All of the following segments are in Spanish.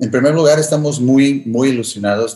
En primer lugar, estamos muy, muy ilusionados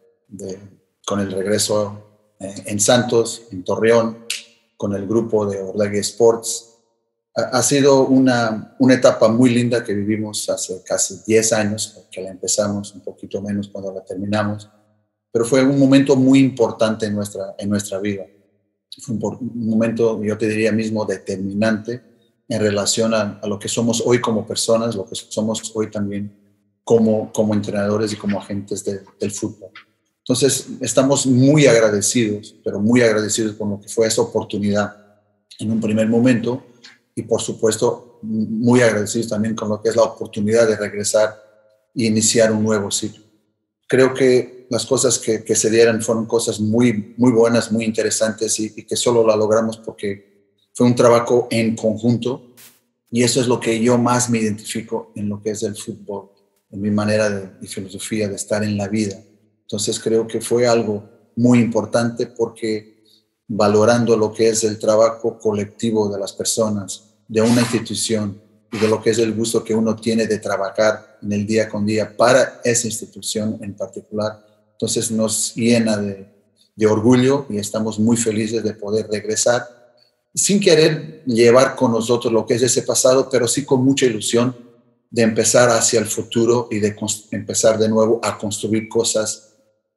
con el regreso en Santos, en Torreón, con el grupo de Orlegui Sports. Ha sido una etapa muy linda que vivimos hace casi 10 años, porque la empezamos un poquito menos cuando la terminamos, pero fue un momento muy importante en nuestra vida. Fue un momento, yo te diría mismo, determinante en relación a lo que somos hoy como personas, lo que somos hoy también como entrenadores y como agentes del fútbol. Entonces, estamos muy agradecidos, pero muy agradecidos con lo que fue esa oportunidad en un primer momento y, por supuesto, muy agradecidos también con lo que es la oportunidad de regresar e iniciar un nuevo ciclo. Creo que las cosas que se dieron fueron cosas muy, muy buenas, muy interesantes y que solo la logramos porque fue un trabajo en conjunto y eso es lo que yo más me identifico en lo que es el fútbol, en mi manera de filosofía de estar en la vida. Entonces creo que fue algo muy importante porque valorando lo que es el trabajo colectivo de las personas, de una institución y de lo que es el gusto que uno tiene de trabajar en el día con día para esa institución en particular, entonces nos llena de orgullo y estamos muy felices de poder regresar sin querer llevar con nosotros lo que es ese pasado, pero sí con mucha ilusión de empezar hacia el futuro y de empezar de nuevo a construir cosas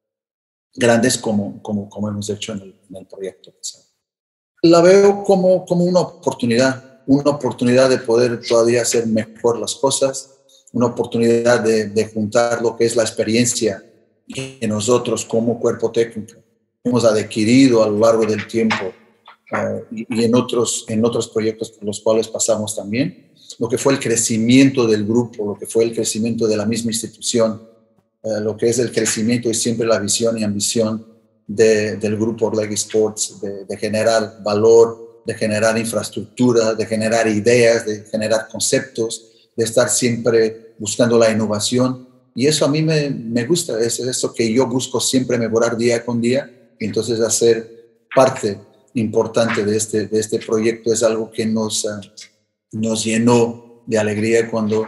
grandes como hemos hecho en el proyecto pasado. La veo como una oportunidad de poder todavía hacer mejor las cosas, una oportunidad de juntar lo que es la experiencia que nosotros como cuerpo técnico hemos adquirido a lo largo del tiempo y en otros proyectos por los cuales pasamos también, lo que fue el crecimiento del grupo, lo que fue el crecimiento de la misma institución, lo que es el crecimiento y siempre la visión y ambición del grupo Orlegui Sports, de generar valor, de generar infraestructura, de generar ideas, de generar conceptos, de estar siempre buscando la innovación. Y eso a mí me gusta, es eso que yo busco siempre mejorar día con día. Y entonces hacer parte importante de este proyecto es algo que nos llenó de alegría cuando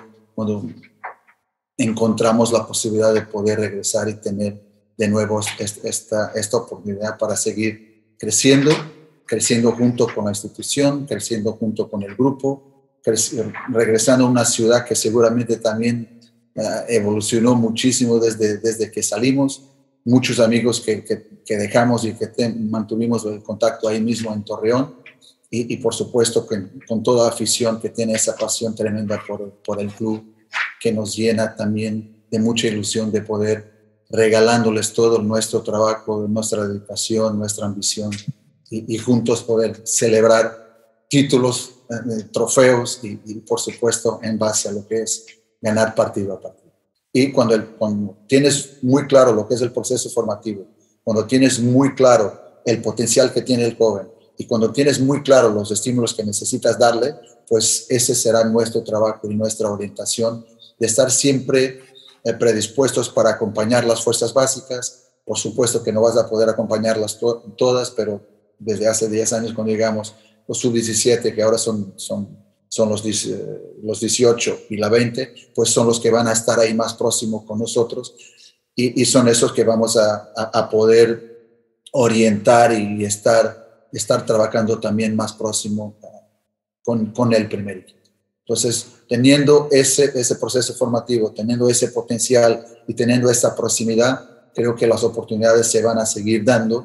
encontramos la posibilidad de poder regresar y tener de nuevo esta oportunidad para seguir creciendo junto con la institución, creciendo junto con el grupo, regresando a una ciudad que seguramente también evolucionó muchísimo desde que salimos. Muchos amigos que dejamos y que mantuvimos el contacto ahí mismo en Torreón y por supuesto con toda afición que tiene esa pasión tremenda por el club, que nos llena también de mucha ilusión de poder regalándoles todo nuestro trabajo, nuestra dedicación, nuestra ambición y juntos poder celebrar títulos, trofeos y por supuesto en base a lo que es ganar partido a partido. Y cuando tienes muy claro lo que es el proceso formativo, cuando tienes muy claro el potencial que tiene el joven y cuando tienes muy claro los estímulos que necesitas darle, pues ese será nuestro trabajo y nuestra orientación de estar siempre predispuestos para acompañar las fuerzas básicas. Por supuesto que no vas a poder acompañarlas todas, pero desde hace 10 años cuando llegamos los sub-17, que ahora son los 18 y la 20, pues son los que van a estar ahí más próximos con nosotros y son esos que vamos a poder orientar y estar trabajando también más próximo con el primer equipo. Entonces, teniendo ese proceso formativo, teniendo ese potencial y teniendo esa proximidad, creo que las oportunidades se van a seguir dando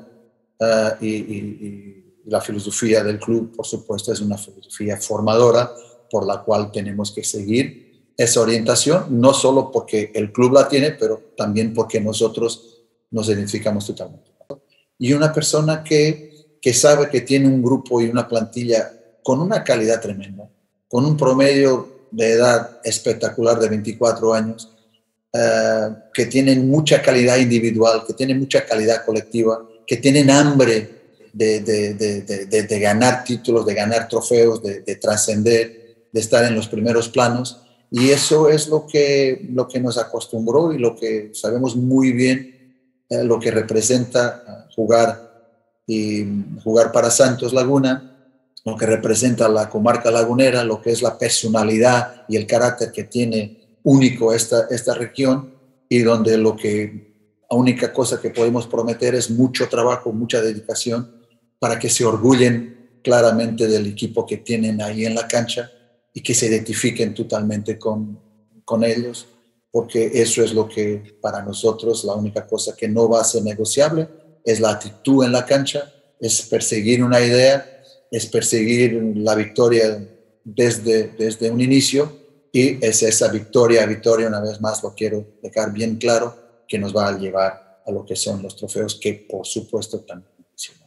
y la filosofía del club, por supuesto, es una filosofía formadora por la cual tenemos que seguir esa orientación, no solo porque el club la tiene, pero también porque nosotros nos identificamos totalmente. Y una persona que sabe que tiene un grupo y una plantilla con una calidad tremenda, con un promedio de edad espectacular de 24 años, que tienen mucha calidad individual, que tienen mucha calidad colectiva, que tienen hambre de ganar títulos, de ganar trofeos, de trascender, de estar en los primeros planos. Y eso es lo que nos acostumbró y lo que sabemos muy bien, lo que representa jugar para Santos Laguna, lo que representa la comarca lagunera, lo que es la personalidad y el carácter que tiene único esta región, y donde la única cosa que podemos prometer es mucho trabajo, mucha dedicación, para que se orgullen claramente del equipo que tienen ahí en la cancha y que se identifiquen totalmente con ellos, porque eso es lo que para nosotros la única cosa que no va a ser negociable, es la actitud en la cancha, es perseguir una idea, es perseguir la victoria desde un inicio, y es esa victoria, una vez más lo quiero dejar bien claro, que nos va a llevar a lo que son los trofeos, que por supuesto también mencionamos.